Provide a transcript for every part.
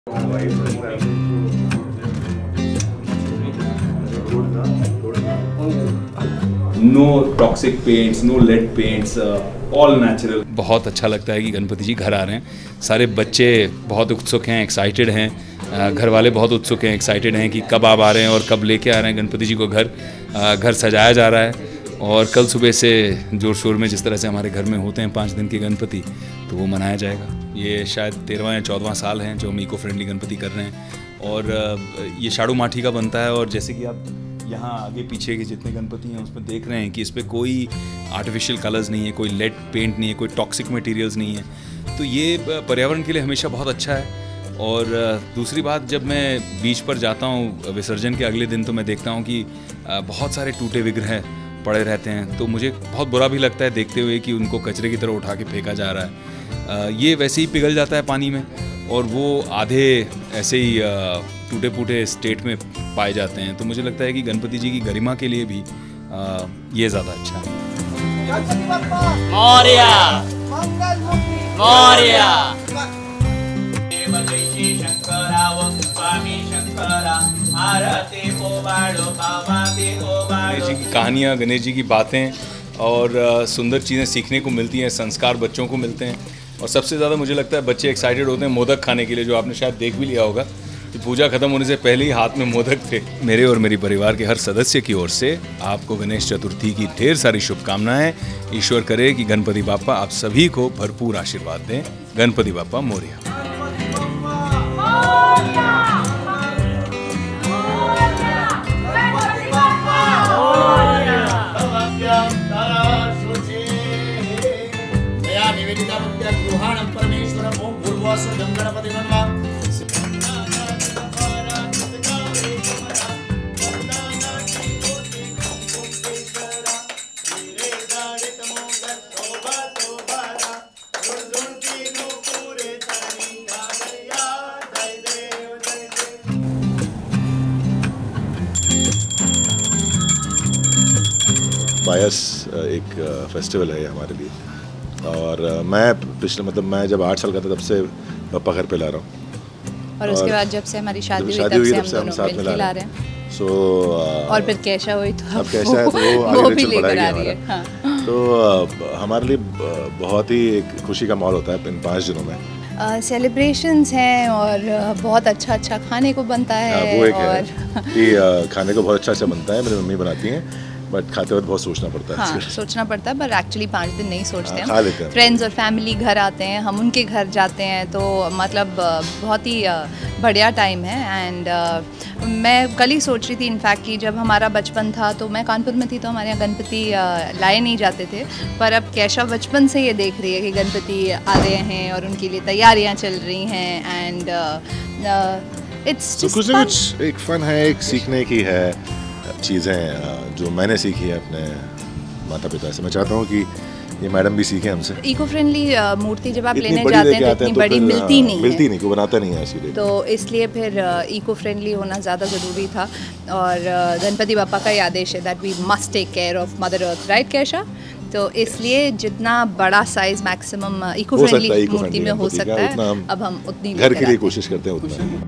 No toxic paints, no lead paints, all natural. बहुत अच्छा लगता है कि गणपति जी घर आ रहे हैं। सारे बच्चे बहुत उत्सुक हैं, एक्साइटेड हैं, घर वाले बहुत उत्सुक हैं, एक्साइटेड हैं कि कब आप आ रहे हैं और कब लेके आ रहे हैं गणपति जी को घर सजाया जा रहा है। और कल सुबह से जोर शोर में जिस तरह से हमारे घर में होते हैं 5 दिन के गणपति, तो वो मनाया जाएगा। ये शायद 13वां या 14वां साल है जो हम इको फ्रेंडली गणपति कर रहे हैं। और ये शाड़ू माठी का बनता है। और जैसे कि आप यहाँ आगे पीछे के जितने गणपति हैं उसमें देख रहे हैं कि इस पर कोई आर्टिफिशियल कलर्स नहीं है, कोई लेड पेंट नहीं है, कोई टॉक्सिक मटेरियल्स नहीं है। तो ये पर्यावरण के लिए हमेशा बहुत अच्छा है। और दूसरी बात, जब मैं बीच पर जाता हूँ विसर्जन के अगले दिन, तो मैं देखता हूँ कि बहुत सारे टूटे विग्रह पड़े रहते हैं। तो मुझे बहुत बुरा भी लगता है देखते हुए कि उनको कचरे की तरह उठा के फेंका जा रहा है। ये वैसे ही पिघल जाता है पानी में और वो आधे ऐसे ही टूटे फूटे स्टेट में पाए जाते हैं। तो मुझे लगता है कि गणपति जी की गरिमा के लिए भी ये ज़्यादा अच्छा है। मोरया मोरया। गणेश जी की कहानियाँ, गणेश जी की बातें और सुंदर चीज़ें सीखने को मिलती हैं, संस्कार बच्चों को मिलते हैं। और सबसे ज़्यादा मुझे लगता है बच्चे एक्साइटेड होते हैं मोदक खाने के लिए, जो आपने शायद देख भी लिया होगा कि पूजा खत्म होने से पहले ही हाथ में मोदक थे। मेरे और मेरी परिवार के हर सदस्य की ओर से आपको गणेश चतुर्थी की ढेर सारी शुभकामनाएं। ईश्वर करे कि गणपति बाप्पा आप सभी को भरपूर आशीर्वाद दें। गणपति बाप्पा मोरया। बायस एक फेस्टिवल है हमारे लिए। और मैं जब 8 साल का था तब से पापा घर पे ला रहा हूँ। और उसके बाद जब से हमारी शादी हुई तब से हम दोनों साथ में ला रहे हैं। और फिर कैशा हुई तो अब कैशा है तो वो भी लेकर आ रही है। हाँ। तो हमारे लिए बहुत ही एक खुशी का माहौल होता है इन 5 दिनों में। सेलिब्रेशंस हैं और बहुत अच्छा खाने को बनता है। वो एक है कि खाने को बहुत अच्छा बनता है, मेरी मम्मी बनाती हैं, बट खाते वक्त बहुत सोचना पड़ता है। हाँ, सोचना पड़ता है, पर एक्चुअली 5 दिन नहीं सोचते खा लेते हैं। फ्रेंड्स और फैमिली घर आते हैं, हम उनके घर जाते हैं, तो मतलब बहुत ही बढ़िया टाइम है। एंड मैं कल ही सोच रही थी इनफैक्ट कि जब हमारा बचपन था तो मैं कानपुर में थी तो हमारे यहाँ गणपति लाए नहीं जाते थे, पर अब कैशा बचपन से ये देख रही है कि गणपति आ रहे हैं और उनके लिए तैयारियाँ चल रही हैं। एंड इट्स कुछ ना कुछ एक फन है, एक सीखने की है चीज़ें जो मैंने सीखी है अपने माता पिता से। मैं चाहता हूँ कि ये मैडम भी सीखें हमसे। इको फ्रेंडली मूर्ति जब आप लेने जाते हैं तो इतनी बड़ी मिलती नहीं, कोई बनाता नहीं है इसीलिए। तो इसलिए फिर इको फ्रेंडली होना ज़्यादा ज़रूरी था। और गणपति बापा का ही आदेश है that we must take care of mother earth, right कैशा? तो इसलिए जितना बड़ा साइज मैक्सिमम इको फ्रेंडली मूर्ति में हो सकता है, अब हम उतनी घर के लिए कोशिश करते हैं उतना।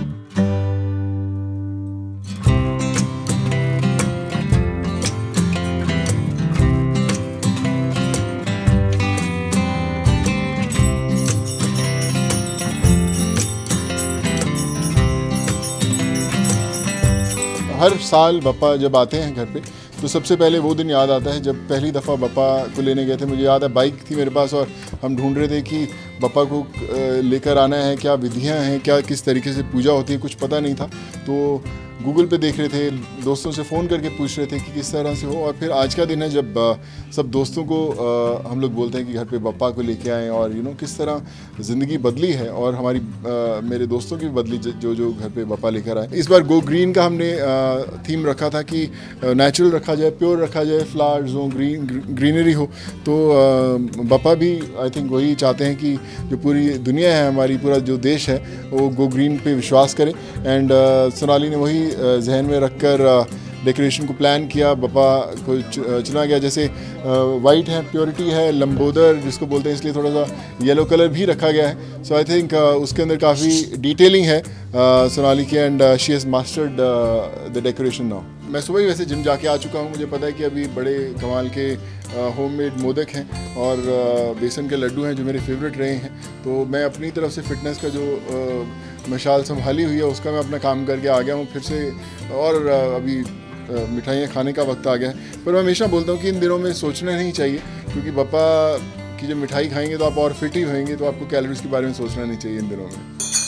हर साल बप्पा जब आते हैं घर पे तो सबसे पहले वो दिन याद आता है जब पहली दफ़ा बप्पा को लेने गए थे। मुझे याद है बाइक थी मेरे पास और हम ढूंढ रहे थे कि बप्पा को लेकर आना है, क्या विधियां हैं, क्या किस तरीके से पूजा होती है, कुछ पता नहीं था। तो गूगल पे देख रहे थे, दोस्तों से फ़ोन करके पूछ रहे थे कि किस तरह से हो। और फिर आज का दिन है जब सब दोस्तों को हम लोग बोलते हैं कि घर पे बप्पा को लेके आएँ। और किस तरह ज़िंदगी बदली है और हमारी मेरे दोस्तों की भी बदली जो घर पे बप्पा लेकर आए। इस बार गो ग्रीन का हमने थीम रखा था कि नेचुरल रखा जाए, प्योर रखा जाए, फ्लावर्स हो, ग्रीनरी हो। तो बप्पा भी आई थिंक वही चाहते हैं कि जो पूरी दुनिया है हमारी, पूरा जो देश है वो गो ग्रीन पे विश्वास करे। एंड सोनाली ने वही जहन में रखकर डेकोरेशन को प्लान किया, बप्पा को चुना गया। जैसे वाइट है, प्योरिटी है, लंबोदर जिसको बोलते हैं, इसलिए थोड़ा सा येलो कलर भी रखा गया है। सो आई थिंक उसके अंदर काफ़ी डिटेलिंग है सोनाली की, and she has mastered the decoration now. मैं सुबह ही वैसे जिम जाके आ चुका हूँ। मुझे पता है कि अभी बड़े कमाल के होममेड मोदक हैं और बेसन के लड्डू हैं जो मेरे फेवरेट रहे हैं। तो मैं अपनी तरफ से फ़िटनेस का जो मशाल संभाली हुई है उसका मैं अपना काम करके आ गया हूँ फिर से, और अभी मिठाइयाँ खाने का वक्त आ गया है। पर मैं हमेशा बोलता हूँ कि इन दिनों में सोचना नहीं चाहिए, क्योंकि बप्पा की जब मिठाई खाएंगे तो आप और फिट ही होएंगे, तो आपको कैलोरीज के बारे में सोचना नहीं चाहिए इन दिनों में।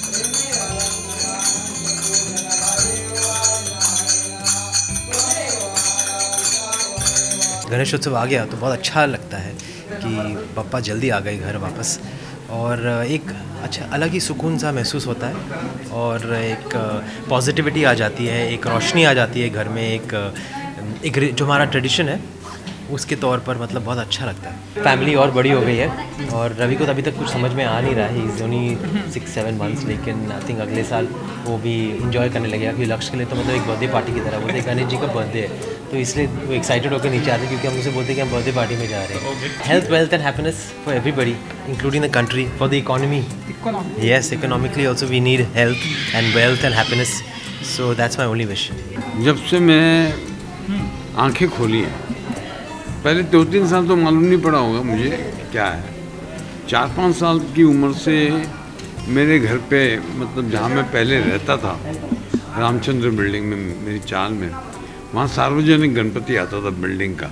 गणेश उत्सव आ गया तो बहुत अच्छा लगता है कि पापा जल्दी आ गए घर वापस, और एक अच्छा अलग ही सुकून सा महसूस होता है, और एक पॉजिटिविटी आ जाती है, एक रोशनी आ जाती है घर में, एक जो हमारा ट्रेडिशन है उसके तौर पर मतलब बहुत अच्छा लगता है। फैमिली और बड़ी हो गई है, और रवि को तो अभी तक कुछ समझ में आ नहीं रहा है, इज़ ओनली 6-7 मंथ्स, लेकिन आई थिंक अगले साल वो भी इंजॉय करने लगेगा। क्योंकि लक्ष्य के लिए तो मतलब एक बर्थडे पार्टी की तरह बोलते हैं, गणेश जी का बर्थडे है तो इसलिए वो एक्साइटेड होकर नीचे आते हैं, क्योंकि हम उसे बोलते हैं कि हम बर्थडे पार्टी में जा रहे हैं। Health, wealth and happiness for everybody including the country, for the economy. Yes, economically also we need health and wealth and happiness, so that's my only wish. जब से मैं आंखें खोली हैं, पहले 2-3 साल तो मालूम नहीं पड़ा होगा मुझे क्या है। 4-5 साल की उम्र से मेरे घर पे, मतलब जहाँ मैं पहले रहता था, रामचंद्र बिल्डिंग में, मेरी चाल में, वहाँ सार्वजनिक गणपति आता था बिल्डिंग का।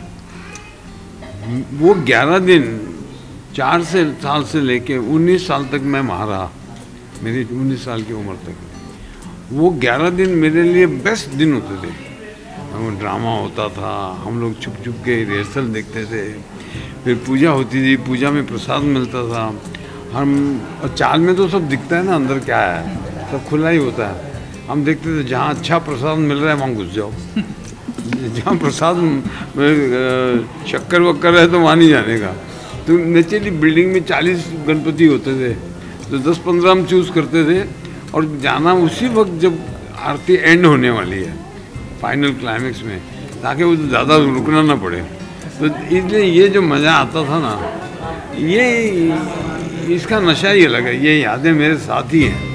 वो 11 दिन 4 साल से लेके 19 साल तक मैं वहाँ रहा, मेरी 19 साल की उम्र तक। वो 11 दिन मेरे लिए बेस्ट दिन होते थे। वो ड्रामा होता था, हम लोग छुप छुप के रिहर्सल देखते थे, फिर पूजा होती थी, पूजा में प्रसाद मिलता था। और चाल में तो सब दिखता है ना, अंदर क्या है, सब खुला ही होता है। हम देखते थे जहाँ अच्छा प्रसाद मिल रहा है वहाँ घुस जाओ, जहाँ प्रसाद शक्कर वक्कर है तो वहाँ नहीं जाने का। तो नेचुरली बिल्डिंग में 40 गणपति होते थे, तो 10-15 हम चूज़ करते थे और जाना उसी वक्त जब आरती एंड होने वाली है, फाइनल क्लाइमेक्स में, ताकि वो ज़्यादा रुकना ना पड़े। तो इसलिए ये जो मज़ा आता था ना, ये इसका नशा ही अलग है। ये यादें मेरे साथ ही हैं।